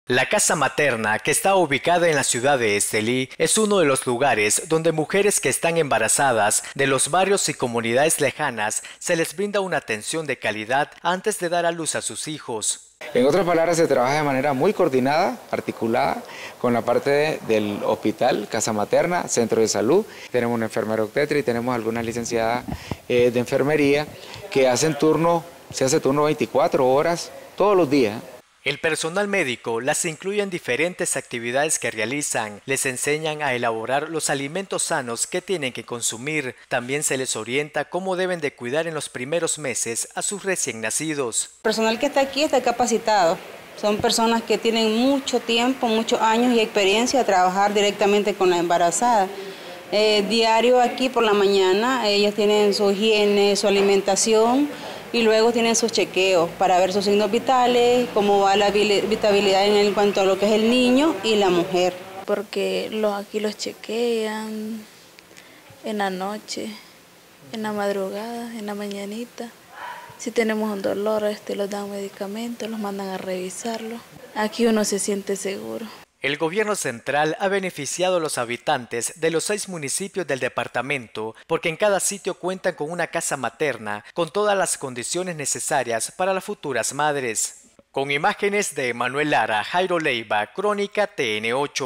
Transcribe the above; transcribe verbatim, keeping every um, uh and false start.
La casa materna, que está ubicada en la ciudad de Estelí, es uno de los lugares donde mujeres que están embarazadas de los barrios y comunidades lejanas se les brinda una atención de calidad antes de dar a luz a sus hijos. En otras palabras, se trabaja de manera muy coordinada, articulada con la parte de, del hospital, casa materna, centro de salud. Tenemos una enfermera obstetra y tenemos algunas licenciadas eh, de enfermería que hacen turno, se hace turno veinticuatro horas todos los días. El personal médico las incluye en diferentes actividades que realizan, les enseñan a elaborar los alimentos sanos que tienen que consumir, también se les orienta cómo deben de cuidar en los primeros meses a sus recién nacidos. El personal que está aquí está capacitado, son personas que tienen mucho tiempo, muchos años y experiencia a trabajar directamente con la embarazada. Eh, diario aquí por la mañana, ellas tienen su higiene, su alimentación, y luego tienen sus chequeos para ver sus signos vitales, cómo va la vitabilidad en, el, en cuanto a lo que es el niño y la mujer. Porque los, aquí los chequean en la noche, en la madrugada, en la mañanita. Si tenemos un dolor, este, los dan medicamentos, los mandan a revisarlo. Aquí uno se siente seguro. El gobierno central ha beneficiado a los habitantes de los seis municipios del departamento porque en cada sitio cuentan con una casa materna con todas las condiciones necesarias para las futuras madres. Con imágenes de Manuel Lara, Jairo Leiva, Crónica T N ocho.